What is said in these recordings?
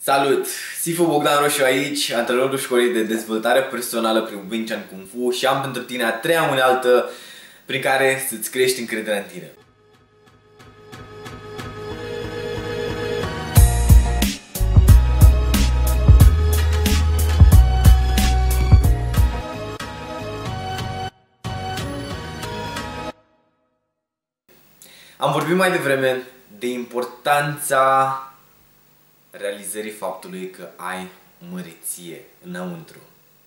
Salut! Sifu Bogdan Roșu aici, antrenorul școlii de dezvoltare personală prin Wing Chun Kung Fu și am pentru tine a treia unealtă prin care să-ți crești încrederea în tine. Am vorbit mai devreme de importanța realizării faptului că ai măreție înăuntru.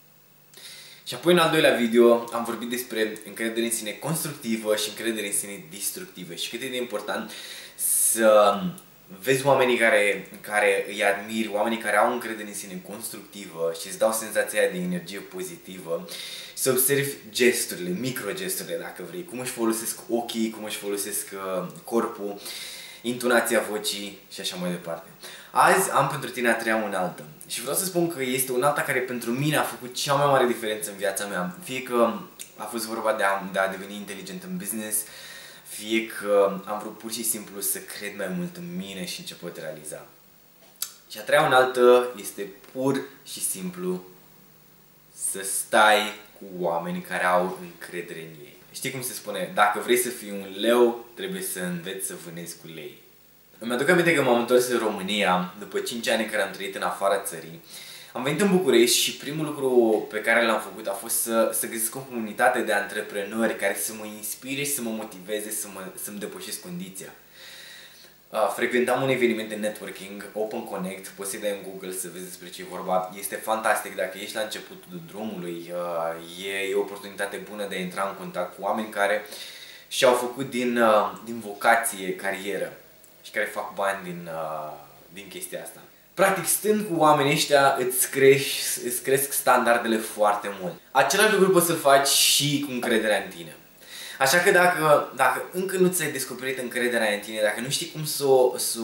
Și apoi în al doilea video am vorbit despre încredere în sine constructivă și încredere în sine destructivă și cât e de important să vezi oamenii care îi admiri, oamenii care au încredere în sine constructivă și îți dau senzația de energie pozitivă, să observi gesturile, microgesturile dacă vrei, cum își folosesc ochii, cum își folosesc corpul, intonația vocii și așa mai departe. Azi am pentru tine a treia unealtă și vreau să spun că este unealta care pentru mine a făcut cea mai mare diferență în viața mea. Fie că a fost vorba de a deveni inteligent în business, fie că am vrut pur și simplu să cred mai mult în mine și în ce pot realiza. Și a treia unealtă este pur și simplu să stai cu oameni care au încredere în ei. Știi cum se spune? Dacă vrei să fii un leu, trebuie să înveți să vânezi cu lei. Îmi aduc aminte că m-am întors în România, după 5 ani în care am trăit în afara țării. Am venit în București și primul lucru pe care l-am făcut a fost să găsesc o comunitate de antreprenori care să mă inspire și să mă motiveze să-mi depășesc condiția. Frecventam un eveniment de networking, Open Connect, poți să-i dai în Google să vezi despre ce e vorba. Este fantastic, dacă ești la începutul drumului, e o oportunitate bună de a intra în contact cu oameni care și-au făcut din vocație carieră și care fac bani din chestia asta. Practic, stând cu oamenii ăștia, îți cresc standardele foarte mult. Același lucru poți să-l faci și cu încrederea în tine. Așa că dacă încă nu ți-ai descoperit încrederea în tine, dacă nu știi cum să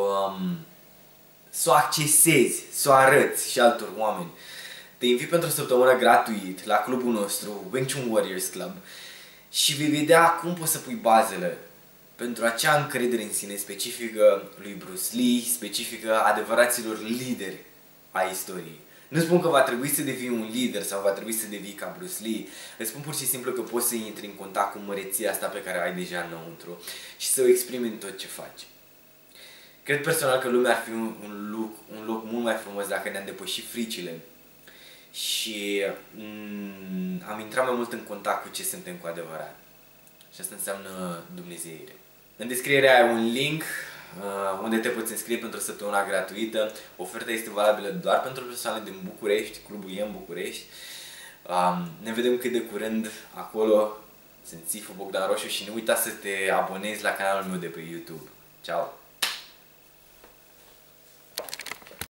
o accesezi, să o arăți și altor oameni, te invit pentru o săptămână gratuit la clubul nostru, Wing Chun Warriors Club, și vei vedea cum poți să pui bazele pentru acea încredere în sine specifică lui Bruce Lee, specifică adevăraților lideri ai istoriei. Nu spun că va trebui să devii un lider sau va trebui să devii ca Bruce Lee. Îți spun pur și simplu că poți să intri în contact cu măreția asta pe care o ai deja înăuntru și să o exprimi în tot ce faci. Cred personal că lumea ar fi un loc mult mai frumos dacă ne-am depășit fricile și am intrat mai mult în contact cu ce suntem cu adevărat. Și asta înseamnă dumnezeire. În descriere ai un link unde te poți înscrie pentru săptămâna gratuită. Oferta este valabilă doar pentru persoane din București, clubul e în București. Ne vedem cât de curând acolo. Sunt Sifu Bogdan Roșu și nu uita să te abonezi la canalul meu de pe YouTube. Ciao!